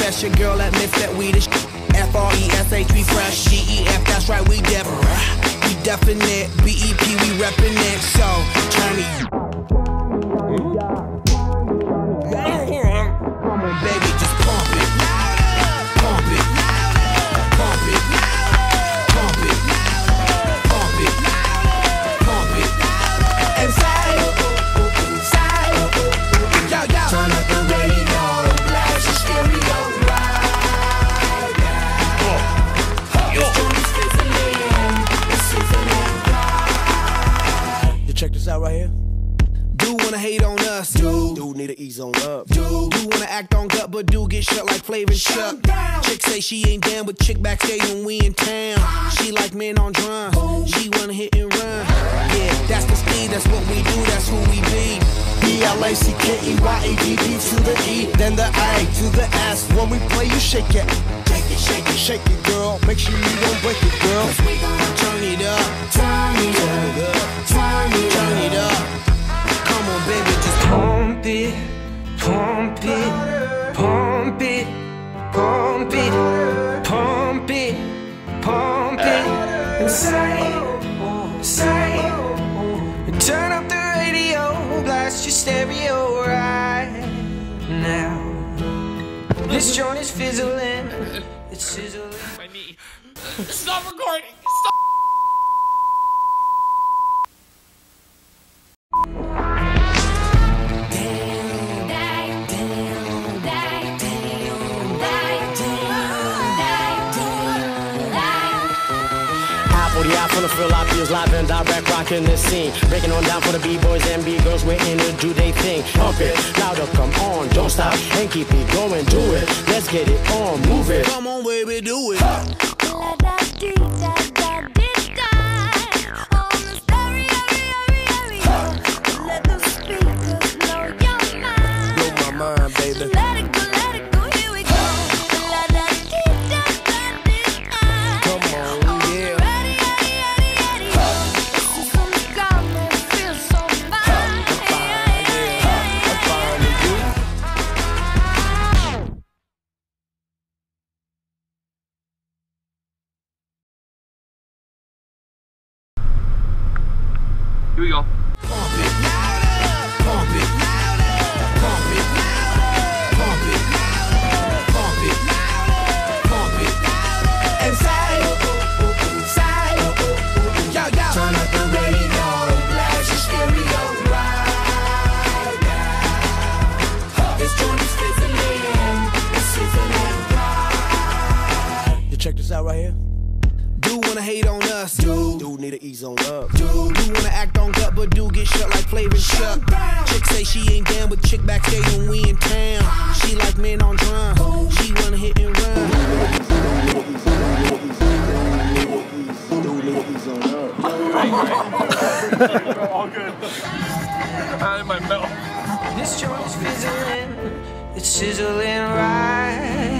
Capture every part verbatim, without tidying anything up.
confess your girl admits that we the sh F R E S H, we fresh. G E F, that's right, we def We definite. B E P, we reppin' it. So, turn me. Come on, baby, just pump it. Pump it. Pump it. Pump it. Pump it. Pump it. And say, say, yo, yo. Turn up the radio, blast your stereo right now. It's Johnny's fizzling, it's sizzling right. You check this out right here. Do wanna hate on us, dude. Dude need to ease on up. Dude, do wanna act on gut, but do get shut like Flavor and Chuck. Chick say she ain't down, but chick backstage when we in town. She like men on drum. She wanna hit and run. Yeah, that's the speed, that's what we do, that's who we be. B L A C K E Y A D D to the E, then the A to the S. When we play, you shake it. Shake it, shake it, shake it, girl. Make sure you don't break it, girl. Cause we gon' turn it up. Turn it up. Turn it, turn it up. Come on, baby, just pump it, pump it, pump it, pump it, pump it, pump it, and say, say, turn up the radio, blast your stereo right now. This joint is fizzling, it's sizzling. My knee. Stop recording. Stop. Yeah, from the Philippines, live and direct, rocking the scene. Breaking on down for the B-boys and B-girls, we're in to do they thing. Pump it, louder, come on, don't stop, and keep it going, do it. Let's get it on, move it. come on, baby, do it. Blow my mind, baby. Let it go, let it go, here we go. La da dee da da dee da. Come on, yeah. Ready, ready, ready, ready. This is some calm that feels so fine. I'm fine, yeah. I'm fine with you. Here we go. Pump it. Pump it. Pump it. Pump it. Pump it. Pump it. And say, say, yo, yo. Turn up the radio, blast your stereo right now. It's Johnny's fizzling, it's sizzling right. You check this out right here. Do wanna hate on us, dude. Dude need to ease on up. Dude, do wanna act on gut, but do get shut like Flavor and Chuck. Chick say she ain't down, but chick backstage when we in town. She like men on drum. She wanna hit and run. Dude need to ease on up. All good. Out of my mouth. This joint is fizzling, it's sizzling right.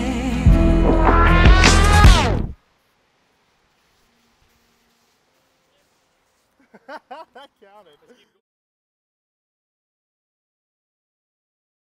That counted.